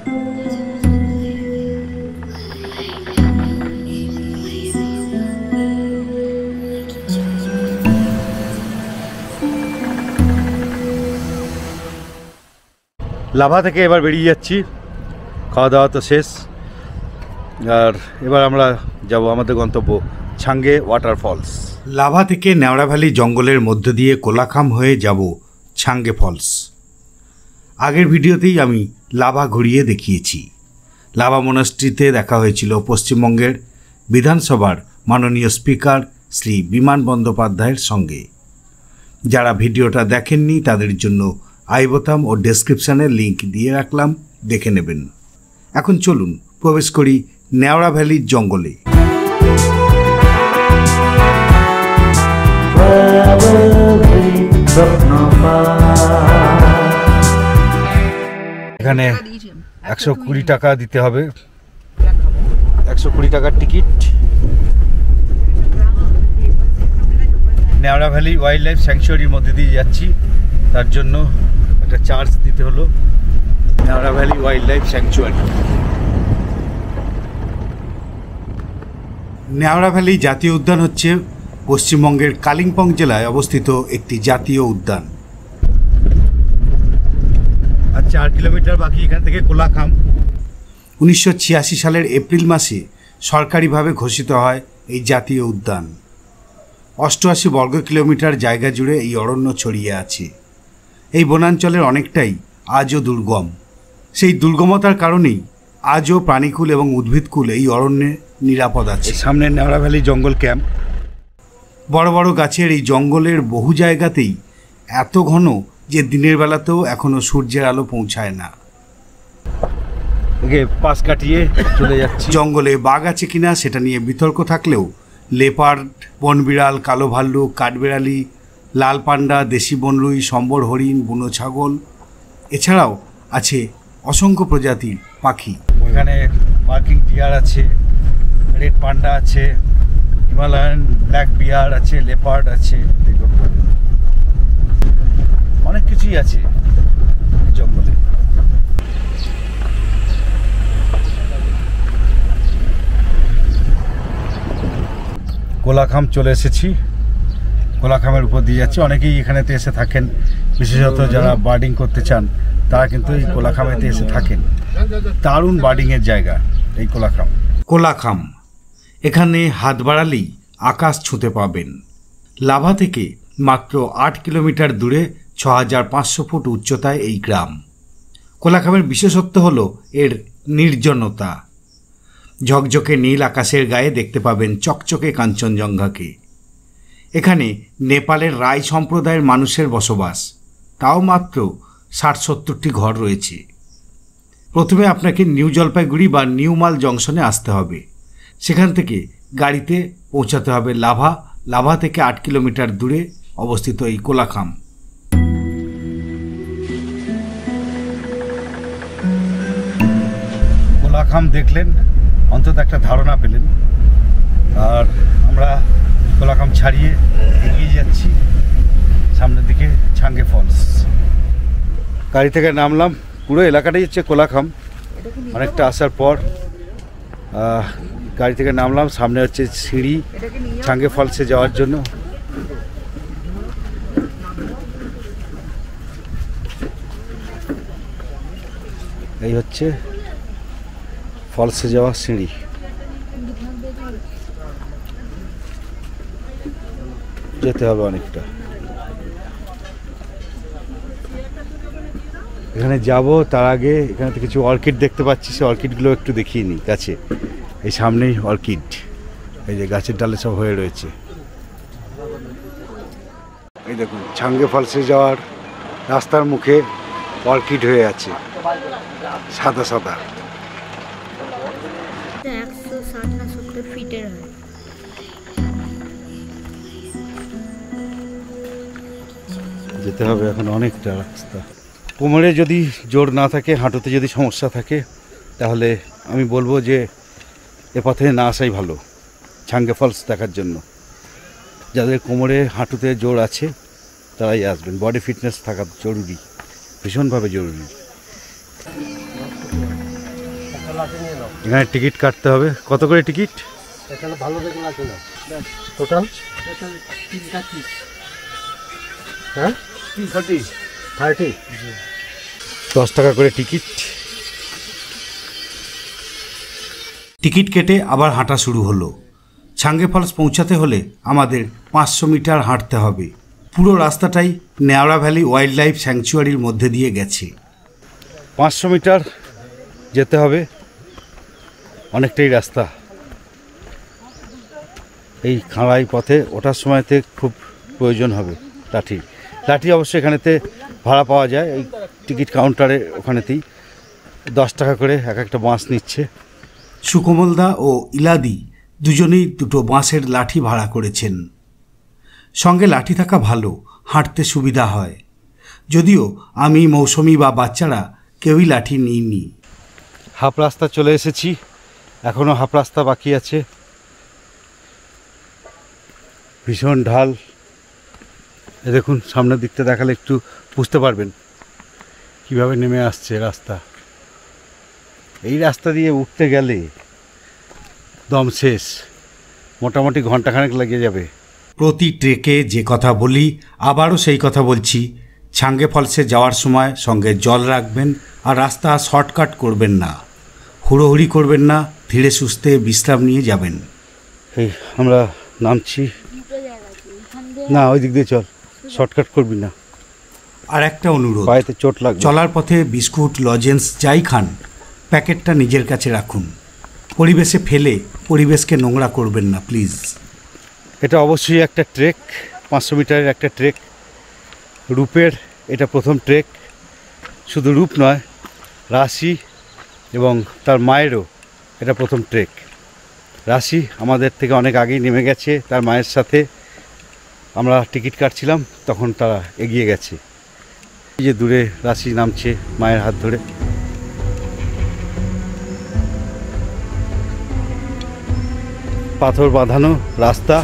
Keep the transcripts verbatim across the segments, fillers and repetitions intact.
Lava থেকে এবার বেরিয়ে যাচ্ছি, খাওয়া দাওয়া তো শেষ, আর এবার আমরা যাব আমাদের গন্তব্য ছাঙ্গে ওয়াটারফলস। লাভা থেকে নেওড়া ভ্যালি জঙ্গলের মধ্য দিয়ে কোলাখাম হয়ে যাব ছাঙ্গে ফলস। আগের ভিডিওতেই আমি লাভা ঘুরিয়ে দেখিয়েছি। লাভা মনাস্ট্রিতে দেখা হয়েছিল পশ্চিমবঙ্গের বিধানসভার মাননীয় স্পিকার শ্রী বিমান বন্দ্যোপাধ্যায়ের সঙ্গে। যারা ভিডিওটা দেখেননি তাদের জন্য আই বোতাম ও ডেসক্রিপশানের লিঙ্ক দিয়ে রাখলাম, দেখে নেবেন। এখন চলুন প্রবেশ করি নেওড়া ভ্যালির জঙ্গলে। এখানে একশো কুড়ি টাকা দিতে হবে, একশো কুড়ি টাকার ticket. Neora valley wildlife স্যাংচুয়ারির মধ্যে দিয়ে যাচ্ছি, তার জন্য একটা চার্জ দিতে হলো। Neora valley wildlife sanctuary. Neora valley জাতীয় উদ্যান হচ্ছে পশ্চিমবঙ্গের কালিম্পং জেলায় অবস্থিত একটি জাতীয় উদ্যান। আর চার কিলোমিটার বাকি এখান থেকে কোলাখাম। উনিশশো ছিয়াশি সালের এপ্রিল মাসে সরকারিভাবে ঘোষিত হয় এই জাতীয় উদ্যান। অষ্টআশি বর্গ কিলোমিটার জায়গা জুড়ে এই অরণ্য ছড়িয়ে আছে। এই বনাঞ্চলের অনেকটাই আজও দুর্গম। সেই দুর্গমতার কারণেই আজও প্রাণীকুল এবং উদ্ভিদকুল এই অরণ্যে নিরাপদ আছে। সামনে নেওড়া ভ্যালি জঙ্গল ক্যাম্প। বড় বড় গাছের এই জঙ্গলের বহু জায়গাতেই এত ঘন যে দিনের বেলাতেও এখনো সূর্যের আলো পৌঁছায় না। পাশ কাটিয়ে চলে যাচ্ছে। জঙ্গলে বাঘ আছে কিনা সেটা নিয়ে বিতর্ক থাকলেও লেপার্ড, বনবিড়াল, কালো ভাল্লুক, কাঠবেড়ালি, লাল পান্ডা, দেশি বনরুই, সম্বর হরিণ, বুনো ছাগল, এছাড়াও আছে অসংখ্য প্রজাতির পাখি। এখানে পার্কিং ডিয়ার আছে, রেড পান্ডা আছে, হিমালয়ান ব্ল্যাক বিয়ার আছে, লেপার্ড আছে, অনেক কিছুই আছে জঙ্গলে। কোলাখাম চলে এসেছি। কোলাখামের উপর দিয়ে যাচ্ছে। অনেকেই এখানেতে এসে থাকেন, বিশেষত যারা বার্ডিং করতে চান তারা কিন্তু এই কোলাখামেতে এসে থাকেন। দারুণ বার্ডিংয়ের জায়গা এই কোলাখাম। কোলাখাম এখানে হাত বাড়ালেই আকাশ ছুঁতে পাবেন। লাভা থেকে মাত্র আট কিলোমিটার দূরে ছ হাজার পাঁচশো ফুট উচ্চতায় এই গ্রাম। কোলাখামের বিশেষত্ব হল এর নির্জনতা। ঝকঝকে নীল আকাশের গায়ে দেখতে পাবেন চকচকে কাঞ্চনজঙ্ঘাকে। এখানে নেপালের রায় সম্প্রদায়ের মানুষের বসবাস, তাও মাত্র ষাট সত্তরটি ঘর রয়েছে। প্রথমে আপনাকে নিউ জলপাইগুড়ি বা নিউ মাল জংশনে আসতে হবে। সেখান থেকে গাড়িতে পৌঁছাতে হবে লাভা। লাভা থেকে আট কিলোমিটার দূরে অবস্থিত এই কোলাখাম। কোলাখাম দেখলেন, অন্তত একটা ধারণা পেলেন। আর আমরা কোলাখাম ছাড়িয়ে এগিয়ে যাচ্ছি সামনের দিকে ছাঙ্গে ফলস। গাড়ি থেকে নামলাম, পুরো এলাকাটাই হচ্ছে কোলাখাম। অনেকটা আসার পর গাড়ি থেকে নামলাম, সামনে হচ্ছে সিঁড়ি ছাঙ্গে ফলসে যাওয়ার জন্য। এই হচ্ছে ফলসে যাওয়া সিঁড়ি। যেতে হবে অনেকটা। এখানে যাব তার আগে এখানে তো কিছু অর্কিড দেখতে পাচ্ছি, সেই অর্কিডগুলো একটু দেখিয়ে নিই কাছে। এই সামনেই অর্কিড, এই যে গাছের ডালে সব হয়ে রয়েছে। এই দেখুন ছাঙ্গে ফলসে যাওয়ার রাস্তার মুখে অর্কিড হয়ে আছে, সাদা সাদা। একশো ষাট না সত্তর ফিটের হয়। যেতে হবে এখন অনেকটা রাস্তা। কোমরে যদি জোর না থাকে, হাঁটুতে যদি সমস্যা থাকে, তাহলে আমি বলবো যে এ পথে না আসাই ভালো ছাঙ্গে ফলস দেখার জন্য। যাদের কোমরে হাঁটুতে জোর আছে তারাই আসবেন। বডি ফিটনেস থাকা জরুরি, ভীষণভাবে জরুরি। এখানে টিকিট কাটতে হবে। কত করে টিকিট? এখানে ভালো দেখে লাঠি নাও। টোটাল হ্যাঁ থার্টি থার্টি দশ টাকা করে টিকিট। টিকিট কেটে আবার হাঁটা শুরু হলো। ছাঙ্গে ফলস পৌঁছাতে হলে আমাদের পাঁচশো মিটার হাঁটতে হবে। পুরো রাস্তাটাই নেওড়া ভ্যালি ওয়াইল্ড লাইফ স্যাংচুয়ারির মধ্যে দিয়ে গেছে। পাঁচশো মিটার যেতে হবে, অনেকটাই রাস্তা। এই খাঁড়াই পথে ওঠার সময়তে খুব প্রয়োজন হবে লাঠি। লাঠি অবশ্যই এখানেতে ভাড়া পাওয়া যায়, এই টিকিট কাউন্টারে ওখানেতেই দশ টাকা করে এক একটা বাঁশ নিচ্ছে। সুকমলদা ও ইলাদি দুজনেই দুটো বাঁশের লাঠি ভাড়া করেছেন। সঙ্গে লাঠি থাকা ভালো, হাঁটতে সুবিধা হয়। যদিও আমি, মৌসুমি বা বাচ্চারা কেউই লাঠি নিইনি। হাফ রাস্তা চলে এসেছি, এখনও হাফ রাস্তা বাকি আছে। ভীষণ ঢাল। এ দেখুন, সামনের দিকটা দেখালে একটু বুঝতে পারবেন কিভাবে নেমে আসছে রাস্তা। এই রাস্তা দিয়ে উঠতে গেলে দম শেষ, মোটামুটি ঘন্টাখানেক লেগে যাবে। প্রতি ট্রেকে যে কথা বলি আবারও সেই কথা বলছি, ছাঙ্গে ফলসে যাওয়ার সময় সঙ্গে জল রাখবেন আর রাস্তা শর্টকাট করবেন না, হুড়োহুড়ি করবেন না, ধীরে সুস্থে বিশ্রাম নিয়ে যাবেন। এই আমরা নামছি। না, ওই দিক দিয়ে চল, শর্টকাট করবি না। আর একটা অনুরোধ, পায়েতে চোট লাগবে। চলার পথে বিস্কুট, লজেন্স যাই খান, প্যাকেটটা নিজের কাছে রাখুন। পরিবেশে ফেলে পরিবেশকে নোংরা করবেন না প্লিজ। এটা অবশ্যই একটা ট্রেক, পাঁচশো মিটারের একটা ট্রেক। রূপের এটা প্রথম ট্রেক। শুধু রূপ নয়, রাশি এবং তার মায়েরও এটা প্রথম ট্রেক। রাশি আমাদের থেকে অনেক আগেই নেমে গেছে তার মায়ের সাথে। আমরা টিকিট কাটছিলাম, তখন তারা এগিয়ে গেছে। এই যে দূরে রাশি নামছে মায়ের হাত ধরে। পাথর বাঁধানো রাস্তা।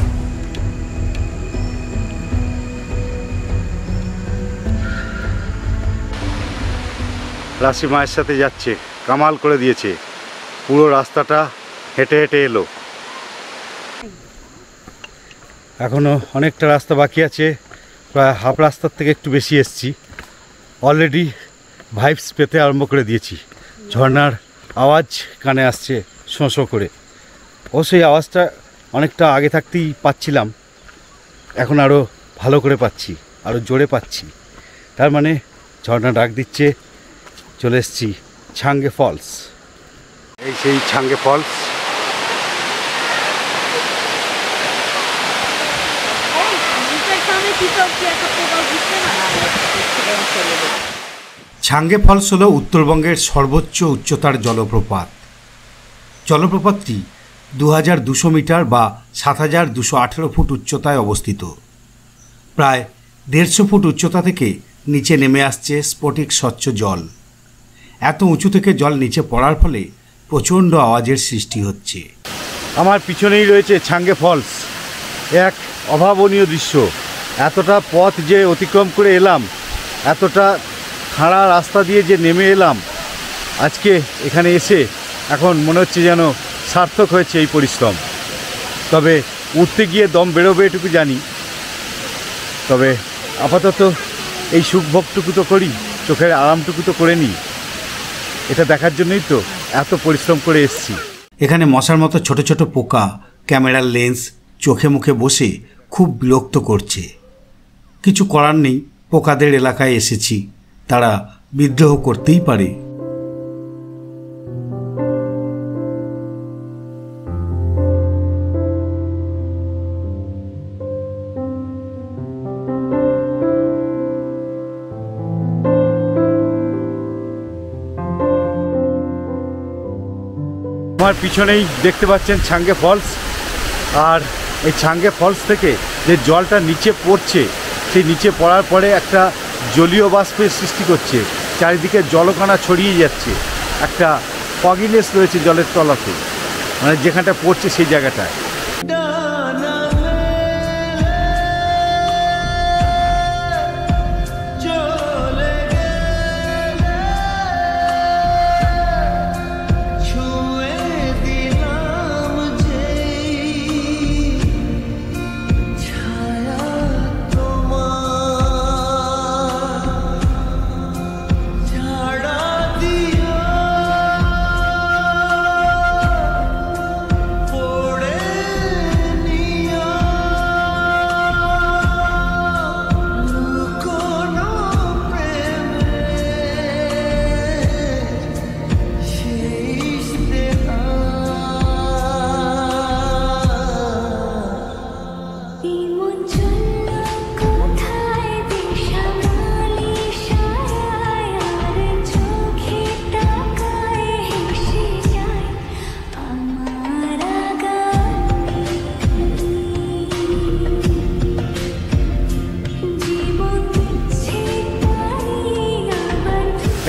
রাশি মায়ের সাথে যাচ্ছে, কামাল করে দিয়েছে। পুরো রাস্তাটা হেঁটে হেঁটে এলো। এখনও অনেকটা রাস্তা বাকি আছে, প্রায় হাফ রাস্তার থেকে একটু বেশি এসছি। অলরেডি ভাইবস পেতে আরম্ভ করে দিয়েছি। ঝর্নার আওয়াজ কানে আসছে শোঁ শোঁ করে। ও সেই আওয়াজটা অনেকটা আগে থাকতেই পাচ্ছিলাম, এখন আরও ভালো করে পাচ্ছি, আরও জোরে পাচ্ছি। তার মানে ঝর্না ডাক দিচ্ছে। চলে এসছি ছাঙ্গে ফলস। এই সেই ছাঙ্গে ফলস। ছাঙ্গে ফলস হল উত্তরবঙ্গের সর্বোচ্চ উচ্চতার জলপ্রপাত। জলপ্রপাতটি দু হাজার দুশো মিটার বা সাত হাজার দুশো আঠেরো ফুট উচ্চতায় অবস্থিত। প্রায় দেড়শো ফুট উচ্চতা থেকে নিচে নেমে আসছে স্ফটিক স্বচ্ছ জল। এত উঁচু থেকে জল নিচে পড়ার ফলে প্রচণ্ড আওয়াজের সৃষ্টি হচ্ছে। আমার পিছনেই রয়েছে ছাঙ্গে ফলস, এক অভাবনীয় দৃশ্য। এতটা পথ যে অতিক্রম করে এলাম, এতটা খাড়া রাস্তা দিয়ে যে নেমে এলাম, আজকে এখানে এসে এখন মনে হচ্ছে যেন সার্থক হয়েছে এই পরিশ্রম। তবে উঠতে গিয়ে দম বেরোবে এটুকু জানি। তবে আপাতত এই সুখভোগটুকু তো করি, চোখের আরামটুকু তো করে নিই। এটা দেখার জন্যই তো এত পরিশ্রম করে এসেছি। এখানে মশার মতো ছোট ছোট পোকা ক্যামেরার লেন্স চোখে মুখে বসে খুব বিরক্ত করছে। কিছু করার নেই, পোকাদের এলাকায় এসেছি, তারা বিদ্রোহ করতেই পারে। আমার পিছনেই দেখতে পাচ্ছেন ছাঙ্গে ফলস। আর এই ছাঙ্গে ফলস থেকে যে জলটা নিচে পড়ছে, সেই নিচে পড়ার পরে একটা জলীয় বাষ্পের সৃষ্টি করছে, চারিদিকে জলকণা ছড়িয়ে যাচ্ছে, একটা ফগিনেস রয়েছে জলের তলাতে, মানে যেখানটা পড়ছে সেই জায়গাটায়।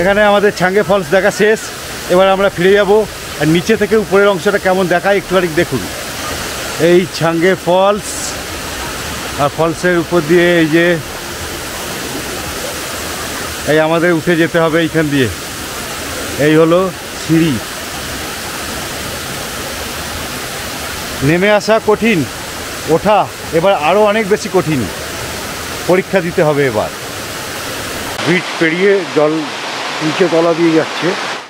এখানে আমাদের ছাঙ্গে ফলস দেখা শেষ। এবার আমরা ফিরে যাব, আর নিচে থেকে উপরের অংশটা কেমন দেখায় একটুখানি দেখুন। এই ছাঙ্গে ফলস, আর ফলসের উপর দিয়ে এই যে এই আমাদের উঠে যেতে হবে এইখান দিয়ে। এই হলো সিঁড়ি। নেমে আসা কঠিন, ওঠা এবার আরও অনেক বেশি কঠিন। পরীক্ষা দিতে হবে এবার। ব্রিজ পেরিয়ে জল নিচে তলা দিয়ে যাচ্ছে।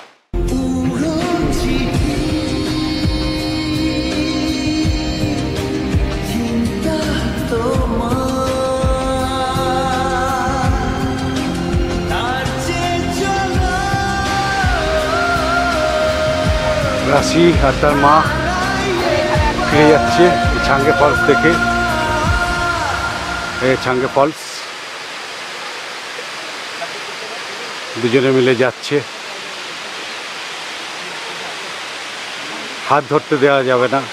রাশি আর তার মা ফিরে যাচ্ছে ছাঙ্গে ফলস থেকে। এই ছাঙ্গে ফলস দুজনে মিলে যাচ্ছে। হাত ধরতে দেওয়া যাবে না,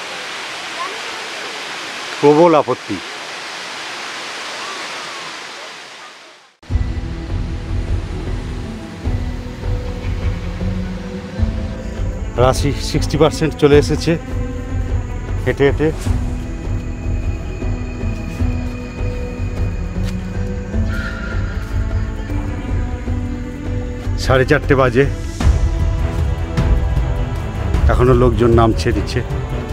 প্রবল আপত্তি। রাশি সিক্সটি পার্সেন্ট চলে এসেছে হেঁটে হেঁটে। সাড়ে চারটে বাজে, এখনো লোকজন নামছে দিচ্ছে।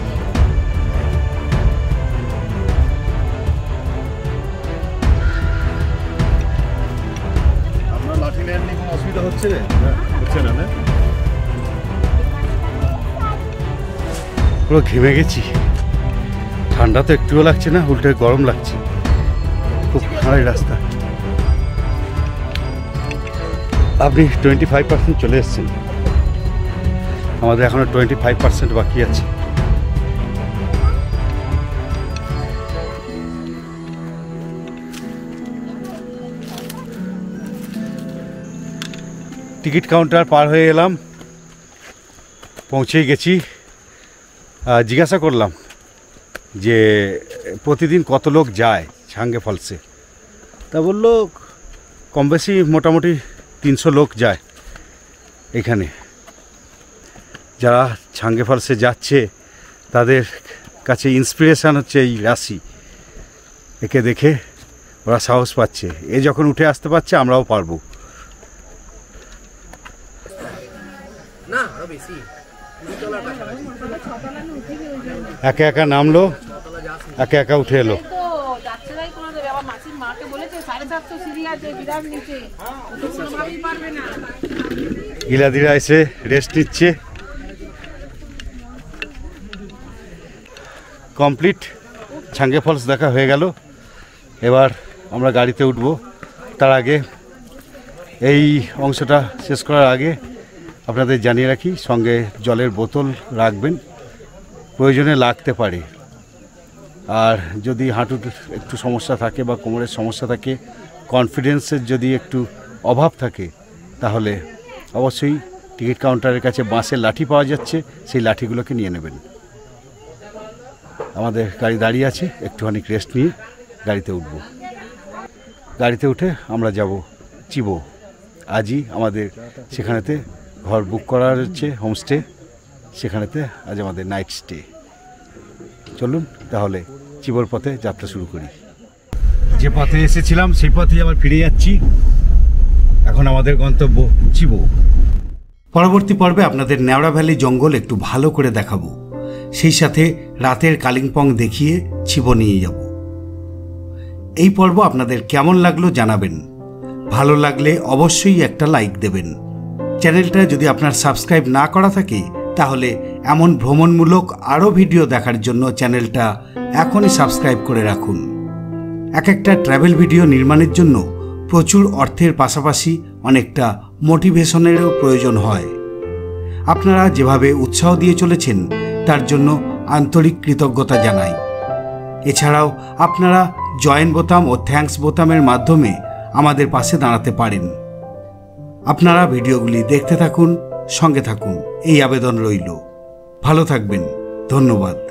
আপনার লাঠি নেওয়ার নিয়ে কোনো অসুবিধা হচ্ছে হচ্ছে না? পুরো ঘেমে গেছি, ঠান্ডা তো একটুও লাগছে না, উল্টে গরম লাগছে। খুব খারাপ রাস্তা। আপনি টোয়েন্টি ফাইভ পার্সেন্ট চলে এসছেন, আমাদের এখনো টোয়েন্টি ফাইভ পার্সেন্ট বাকি আছে। টিকিট কাউন্টার পার হয়ে এলাম, পৌঁছেই গেছি। জিজ্ঞাসা করলাম যে প্রতিদিন কত লোক যায় ছাঙ্গে ফলসে, তা বললো কম বেশি মোটামুটি তিনশো লোক যায় এখানে। যারা ছাঙ্গে ফলসে যাচ্ছে তাদের কাছে ইন্সপিরেশান হচ্ছে এই রাশি। একে দেখে ওরা সাহস পাচ্ছে, এ যখন উঠে আসতে পারছে আমরাও পারবো। একা একা নামলো, একা একা উঠে এলো। গিলাদিরা এসে রেস্ট নিচ্ছে। কমপ্লিট ছাঙ্গে ফলস দেখা হয়ে গেল। এবার আমরা গাড়িতে উঠবো। তার আগে এই অংশটা শেষ করার আগে আপনাদের জানিয়ে রাখি, সঙ্গে জলের বোতল রাখবেন, প্রয়োজনে লাগতে পারে। আর যদি হাঁটুর একটু সমস্যা থাকে বা কোমরের সমস্যা থাকে, কনফিডেন্সের যদি একটু অভাব থাকে, তাহলে অবশ্যই টিকিট কাউন্টারের কাছে বাঁশের লাঠি পাওয়া যাচ্ছে, সেই লাঠিগুলোকে নিয়ে নেবেন। আমাদের গাড়ি দাঁড়িয়ে আছে, একটুখানি রেস্ট নিয়ে গাড়িতে উঠব। গাড়িতে উঠে আমরা যাব চিবো। আজই আমাদের সেখানেতে ঘর বুক করা হচ্ছে, হোমস্টে, সেখানেতে আজ আমাদের নাইট স্টে। চলুন তাহলে চিবোর পথে যাত্রা শুরু করি। যে পথে এসেছিলাম সেই পথেই আবার ফিরে যাচ্ছি। এখন আমাদের গন্তব্য চিবো। পরবর্তী পর্বে আপনাদের নেওড়া ভ্যালি জঙ্গল একটু ভালো করে দেখাবো, সেই সাথে রাতের কালিম্পং দেখিয়ে চিবো নিয়ে যাব। এই পর্ব আপনাদের কেমন লাগলো জানাবেন। ভালো লাগলে অবশ্যই একটা লাইক দেবেন। চ্যানেলটা যদি আপনার সাবস্ক্রাইব না করা থাকে, তাহলে এমন ভ্রমণমূলক আরও ভিডিও দেখার জন্য চ্যানেলটা এখনই সাবস্ক্রাইব করে রাখুন। এক একটা ট্র্যাভেল ভিডিও নির্মাণের জন্য প্রচুর অর্থের পাশাপাশি অনেকটা মোটিভেশনেরও প্রয়োজন হয়। আপনারা যেভাবে উৎসাহ দিয়ে চলেছেন তার জন্য আন্তরিক কৃতজ্ঞতা জানাই। এছাড়াও আপনারা জয়েন বোতাম ও থ্যাঙ্কস বোতামের মাধ্যমে আমাদের পাশে দাঁড়াতে পারেন। আপনারা ভিডিওগুলি দেখতে থাকুন, সঙ্গে থাকুন, এই আবেদন রইল। ভালো থাকবেন, ধন্যবাদ।